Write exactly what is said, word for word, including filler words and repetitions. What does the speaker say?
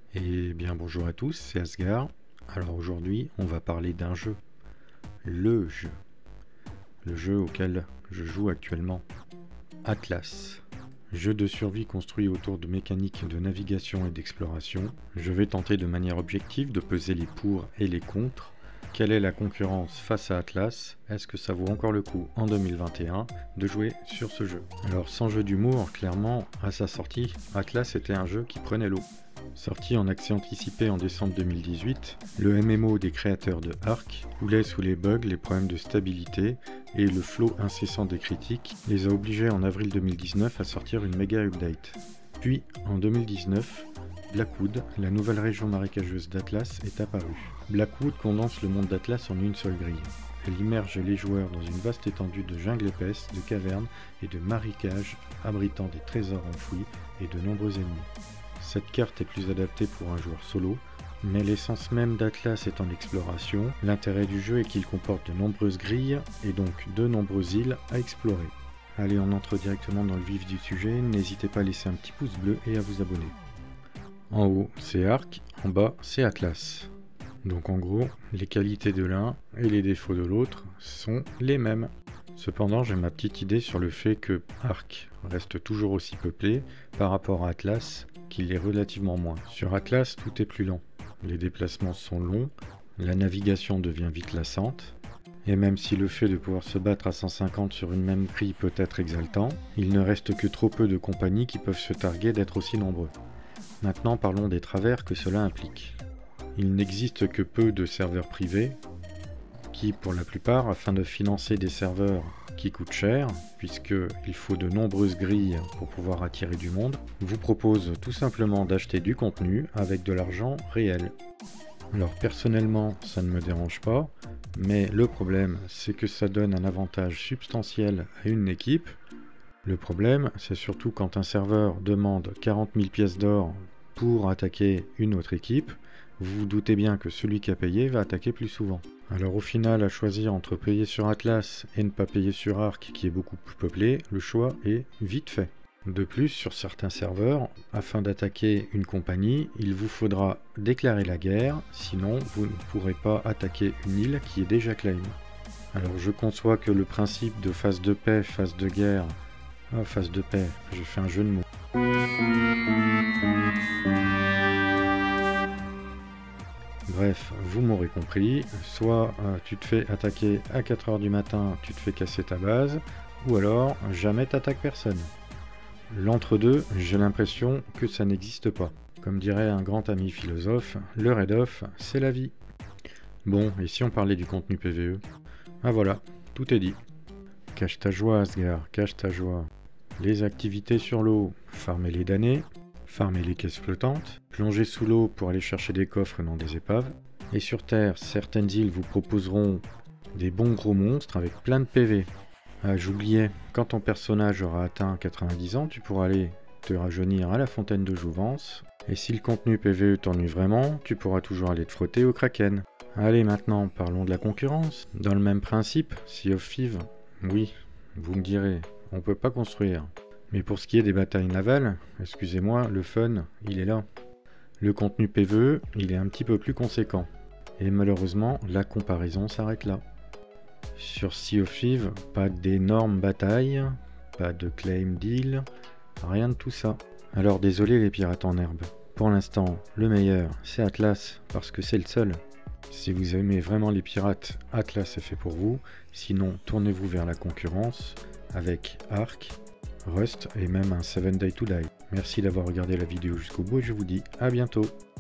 Et bien bonjour à tous, c'est Asgard. Alors aujourd'hui on va parler d'un jeu. Le jeu. Le jeu auquel je joue actuellement. Atlas. Jeu de survie construit autour de mécaniques de navigation et d'exploration. Je vais tenter de manière objective de peser les pour et les contre. Quelle est la concurrence face à Atlas? Est-ce que ça vaut encore le coup en deux mille vingt et un de jouer sur ce jeu? Alors sans jeu d'humour, clairement, à sa sortie, Atlas était un jeu qui prenait l'eau. Sorti en accès anticipé en décembre deux mille dix-huit, le M M O des créateurs de Ark coulait sous les bugs, les problèmes de stabilité et le flot incessant des critiques les a obligés en avril deux mille dix-neuf à sortir une méga update. Puis en deux mille dix-neuf, Blackwood, la nouvelle région marécageuse d'Atlas, est apparue. Blackwood condense le monde d'Atlas en une seule grille. Elle immerge les joueurs dans une vaste étendue de jungle épaisse, de cavernes et de marécages abritant des trésors enfouis et de nombreux ennemis. Cette carte est plus adaptée pour un joueur solo, mais l'essence même d'Atlas étant l'exploration, l'intérêt du jeu est qu'il comporte de nombreuses grilles et donc de nombreuses îles à explorer. Allez, on entre directement dans le vif du sujet, n'hésitez pas à laisser un petit pouce bleu et à vous abonner. En haut, c'est Ark, en bas, c'est Atlas. Donc en gros, les qualités de l'un et les défauts de l'autre sont les mêmes. Cependant, j'ai ma petite idée sur le fait que Ark reste toujours aussi peuplé par rapport à Atlas, qu'il est relativement moins. Sur Atlas, tout est plus lent. Les déplacements sont longs, la navigation devient vite lassante, et même si le fait de pouvoir se battre à cent cinquante sur une même grille peut être exaltant, il ne reste que trop peu de compagnies qui peuvent se targuer d'être aussi nombreux. Maintenant, parlons des travers que cela implique. Il n'existe que peu de serveurs privés, qui, pour la plupart, afin de financer des serveurs qui coûtent cher, puisqu'il faut de nombreuses grilles pour pouvoir attirer du monde, vous proposent tout simplement d'acheter du contenu avec de l'argent réel. Alors personnellement, ça ne me dérange pas, mais le problème, c'est que ça donne un avantage substantiel à une équipe. Le problème, c'est surtout quand un serveur demande quarante mille pièces d'or pour attaquer une autre équipe, vous vous doutez bien que celui qui a payé va attaquer plus souvent. Alors au final, à choisir entre payer sur Atlas et ne pas payer sur Ark qui est beaucoup plus peuplé, le choix est vite fait. De plus, sur certains serveurs, afin d'attaquer une compagnie, il vous faudra déclarer la guerre, sinon vous ne pourrez pas attaquer une île qui est déjà claim. Alors je conçois que le principe de phase de paix, phase de guerre, ah phase de paix, je fais un jeu de mots. Bref, vous m'aurez compris, soit euh, tu te fais attaquer à quatre heures du matin, tu te fais casser ta base, ou alors jamais t'attaques personne. L'entre-deux, j'ai l'impression que ça n'existe pas. Comme dirait un grand ami philosophe, le raid-off, c'est la vie. Bon, et si on parlait du contenu P V E? Ah voilà, tout est dit. Cache ta joie Asgard, cache ta joie. Les activités sur l'eau, farmer les damnés, farmer les caisses flottantes, plonger sous l'eau pour aller chercher des coffres dans des épaves. Et sur Terre, certaines îles vous proposeront des bons gros monstres avec plein de P V. Ah, j'oubliais, quand ton personnage aura atteint quatre-vingt-dix ans, tu pourras aller te rajeunir à la fontaine de jouvence. Et si le contenu P V E t'ennuie vraiment, tu pourras toujours aller te frotter au Kraken. Allez, maintenant, parlons de la concurrence. Dans le même principe, Sea of Thieves, oui, vous me direz, on peut pas construire. Mais pour ce qui est des batailles navales, excusez-moi, le fun, il est là. Le contenu P V E, il est un petit peu plus conséquent. Et malheureusement, la comparaison s'arrête là. Sur Sea of Thieves, pas d'énormes batailles, pas de claim deal, rien de tout ça. Alors désolé les pirates en herbe. Pour l'instant, le meilleur, c'est Atlas, parce que c'est le seul. Si vous aimez vraiment les pirates, Atlas est fait pour vous. Sinon, tournez-vous vers la concurrence, avec Ark, Rust et même un seven day to die. Merci d'avoir regardé la vidéo jusqu'au bout et je vous dis à bientôt.